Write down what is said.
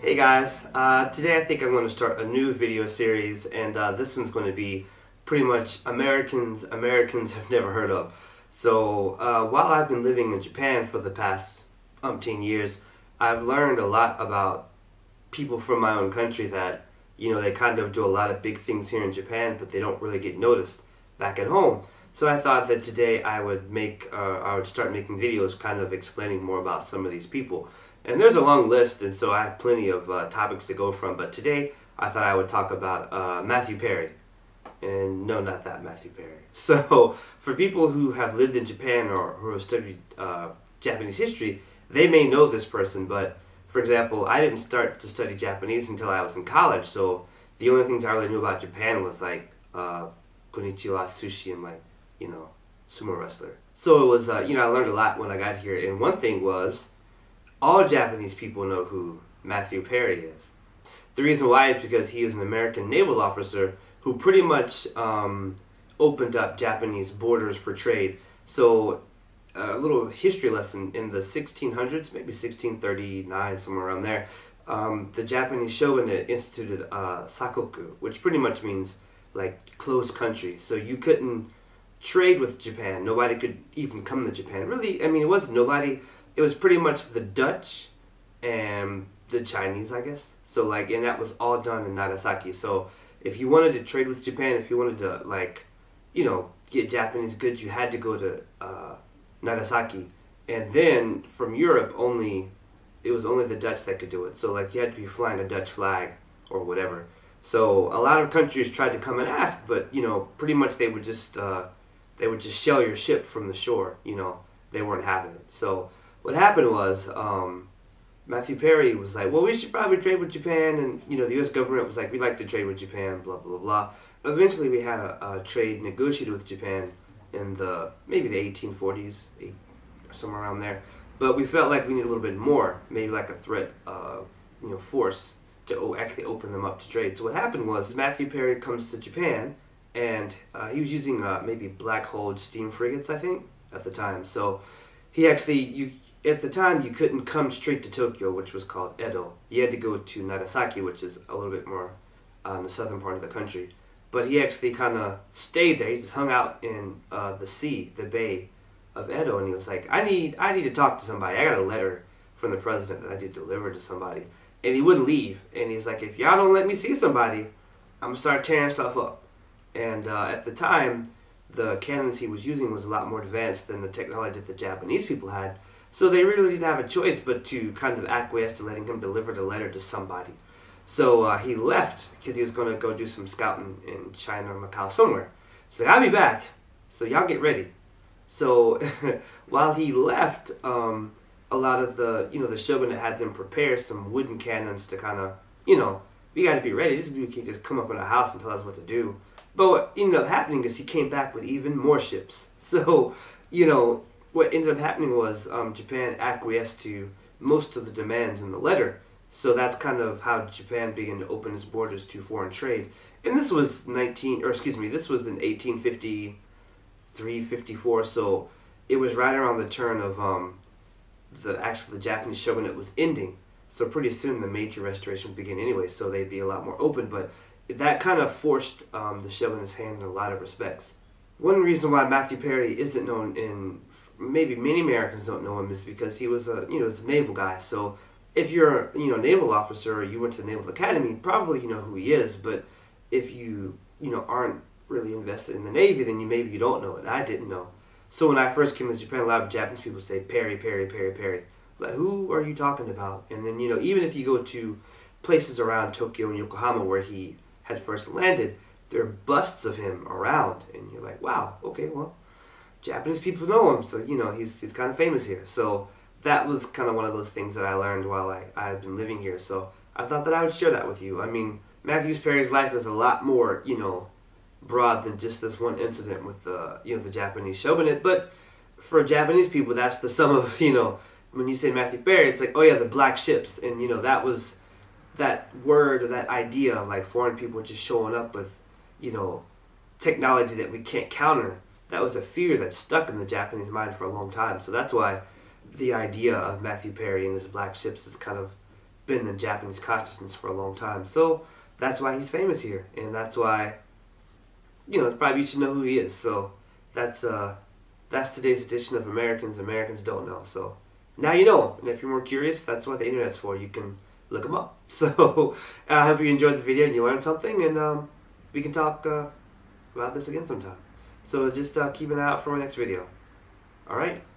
Hey guys, today I think I'm going to start a new video series, and this one's going to be pretty much Americans have never heard of. So while I've been living in Japan for the past umpteen years, I've learned a lot about people from my own country that, they kind of do a lot of big things here in Japan, but they don't really get noticed back at home. So I thought that today I would start making videos kind of explaining more about some of these people. And there's a long list, and so I have plenty of topics to go from. But today, I thought I would talk about Matthew Perry. And no, not that Matthew Perry. So, for people who have lived in Japan or who have studied Japanese history, they may know this person. But, for example, I didn't start to study Japanese until I was in college. So, the only things I really knew about Japan was like konnichiwa, sushi, and sumo wrestler. So, it was, I learned a lot when I got here. And one thing was, all Japanese people know who Matthew Perry is. The reason why is because he is an American naval officer who pretty much opened up Japanese borders for trade. So a little history lesson, in the 1600s, maybe 1639, somewhere around there, the Japanese shogunate instituted sakoku, which pretty much means like closed country. So you couldn't trade with Japan. Nobody could even come to Japan. Really, it wasn't nobody. It was pretty much the Dutch and the Chinese, I guess. So and that was all done in Nagasaki. So if you wanted to trade with Japan, if you wanted to get Japanese goods, you had to go to Nagasaki. And then from Europe, it was only the Dutch that could do it. So you had to be flying a Dutch flag or whatever. So a lot of countries tried to come and ask, but pretty much they would just shell your ship from the shore. They weren't having it. So what happened was, Matthew Perry was like, well, we should probably trade with Japan, and the U.S. government was like, we'd like to trade with Japan, blah, blah, blah. Eventually we had a trade negotiated with Japan in maybe the 1840s, or somewhere around there. But we felt like we needed a little bit more, maybe like a threat of, force to actually open them up to trade. So what happened was, Matthew Perry comes to Japan, and he was using maybe black-hulled steam frigates, I think, at the time. So he actually, at the time, you couldn't come straight to Tokyo, which was called Edo. You had to go to Nagasaki, which is a little bit more on the southern part of the country. But he actually kind of stayed there. He just hung out in the bay of Edo, and he was like, I need to talk to somebody. I got a letter from the president that I need to deliver to somebody. And he wouldn't leave. And he's like, if y'all don't let me see somebody, I'm going to start tearing stuff up. And at the time, the cannons he was using was a lot more advanced than the technology that the Japanese people had. So they really didn't have a choice but to kind of acquiesce to letting him deliver the letter to somebody. So he left because he was going to go do some scouting in China or Macau somewhere. So I'll be back, so y'all get ready. So while he left, a lot of the shogunate had them prepare some wooden cannons to kind of, we got to be ready. This dude can't just come up in our house and tell us what to do. But what ended up happening is he came back with even more ships. So, what ended up happening was Japan acquiesced to most of the demands in the letter. So that's kind of how Japan began to open its borders to foreign trade. And this was in 1853, 54. So it was right around the turn of the Japanese shogunate was ending. So pretty soon the major restoration would begin anyway. So they'd be a lot more open. But that kind of forced the shogunate's hand in a lot of respects. One reason why Matthew Perry isn't known maybe many Americans don't know him, is because he was a naval guy. So if you're a naval officer or you went to the Naval Academy, probably you know who he is. But if you aren't really invested in the Navy, then maybe you don't know it. I didn't know. So when I first came to Japan, a lot of Japanese people say Perry, Perry, Perry, Perry. Like, who are you talking about? And then even if you go to places around Tokyo and Yokohama where he had first landed, there are busts of him around, and you're like, wow, okay, well, Japanese people know him, so he's kind of famous here. So that was kind of one of those things that I learned while I've been living here. So I thought that I would share that with you. Matthew Perry's life is a lot more broad than just this one incident with the Japanese shogunate. But for Japanese people, that's the sum of when you say Matthew Perry, it's like, oh yeah, the black ships, and that was that word or that idea of foreign people just showing up with technology that we can't counter. That was a fear that stuck in the Japanese mind for a long time. So that's why the idea of Matthew Perry and his black ships is kind of been in Japanese consciousness for a long time. So that's why he's famous here, and that's why, you know, probably you should know who he is. So that's today's edition of Americans Don't Know. So now you know, and if you're more curious, that's what the internet's for. You can look them up. So I hope you enjoyed the video and you learned something, and we can talk about this again sometime. So just keep an eye out for my next video. Alright?